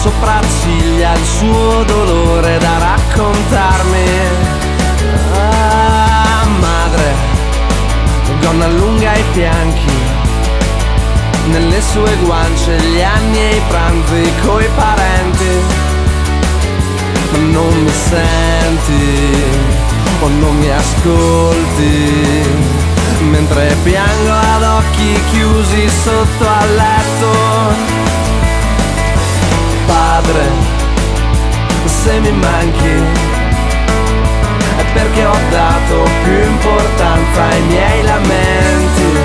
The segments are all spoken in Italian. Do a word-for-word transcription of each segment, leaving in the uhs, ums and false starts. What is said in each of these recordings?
sopracciglia il suo dolore da raccontarmi. Ah, madre, gonna lunga ai fianchi, nelle sue guance gli anni e i pranzi coi parenti. Non mi senti o non mi ascolti, mentre piango ad occhi chiusi sotto al letto. Padre, se mi manchi è perché ho dato più importanza ai miei lamenti.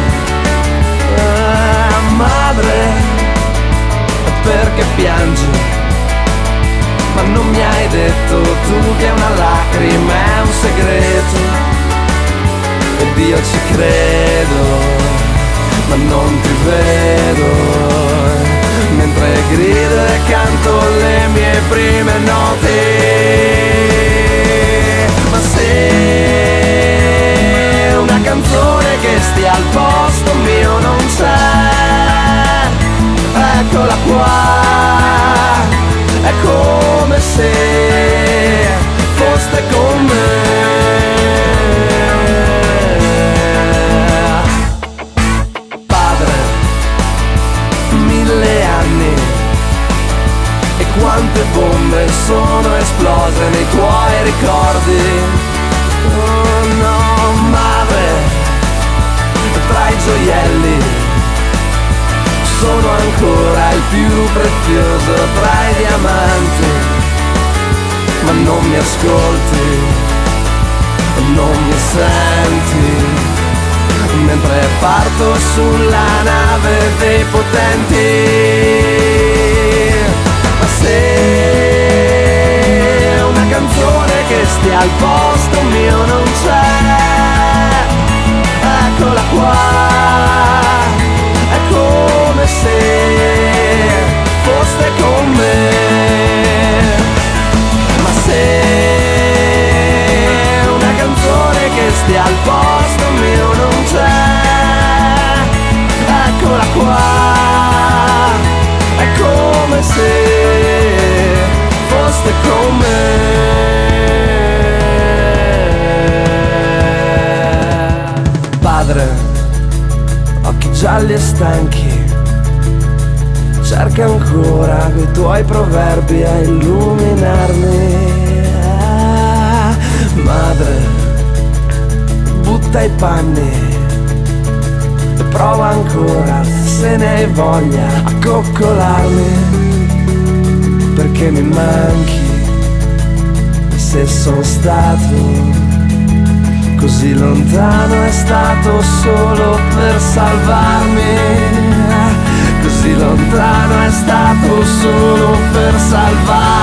Ah, madre, è perché piangi ma non mi hai detto tu che una lacrima è un segreto. Ed io ci credo, ma non ti vedo, mentre grido e canto le mie prime note. Ma se una canzone che stia al posto mio non c'è, eccola qua. È come se foste con me. Padre, mille anni e quante bombe sono esplose nei tuoi ricordi. Oh no, madre, tra i gioielli sono ancora il più prezioso tra i diamanti. Ma non mi ascolti, non mi senti, mentre parto sulla nave dei potenti. Ma se una canzone che stia al posto mio non c'è, eccola qua. È come se foste con me. Ma se una canzone che stia al posto mio non c'è, eccola qua. È come se foste con me. Padre, occhi gialli e stanchi, cerca ancora coi tuoi proverbi a illuminarmi. Ah, madre, butta i panni e prova ancora, se ne hai voglia, a coccolarmi, perché mi manchi. Se sono stato così lontano è stato solo per salvarmi. Così lontano è stato solo per salvarmi.